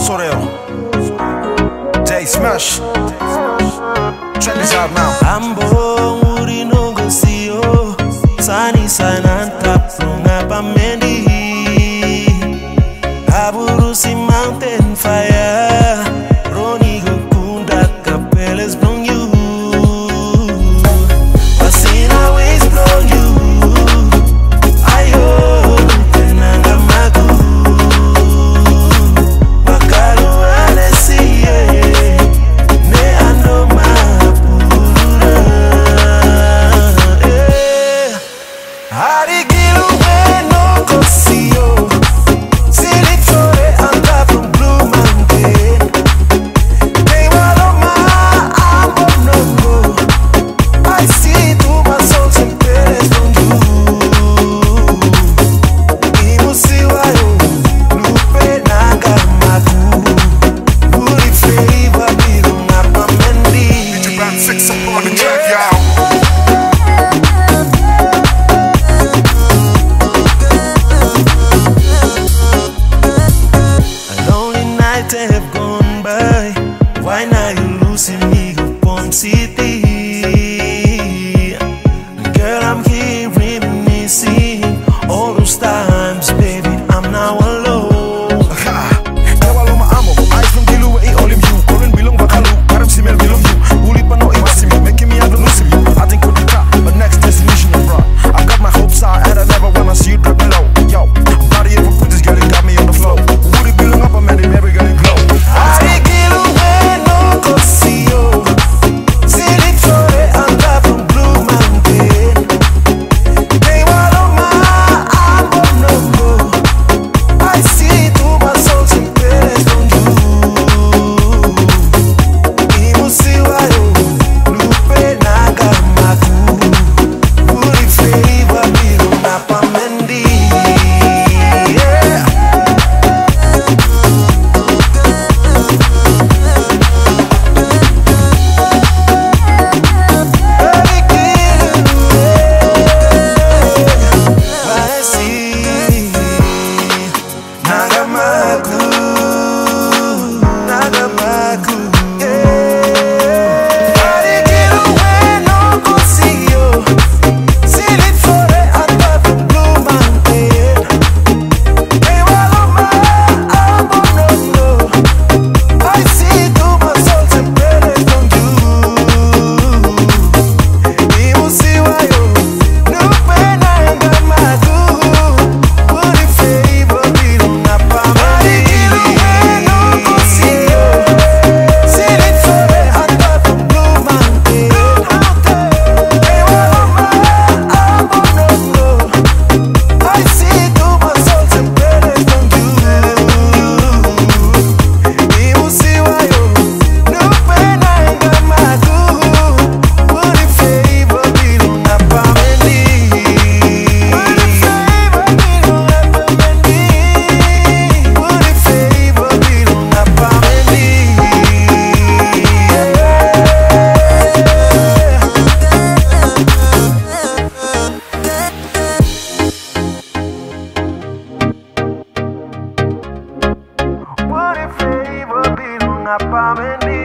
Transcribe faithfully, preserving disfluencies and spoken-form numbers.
Soreo, J Smash. Check this out now. Ambo uri nongo siyo sani sana tapunga pamendi Aburusi mountain fire Roni gokunda kapeles from you Pasina ways from you Ayo tenanga magu Wakalu alesiye Ne ando mapura eh Harigilu no kosiyo have gone by. Why now you losing me upon city? Girl, I'm here reminiscing all those times, baby. I'm now alone. Kaya lo maamo, ayos ng diluwa i-olim you. Korin bilong bakalu, parang si Mel bilong you. Uli pa no iwasim you, making me out of losing you. I think we're the top, but next destination is brought. I got my hopes high and I never wanna see you drop below. Yo, body of a pretty girl, it got me on the floor. Uli bilong up, I'm at it, baby, got it glow. What if favor be una pa'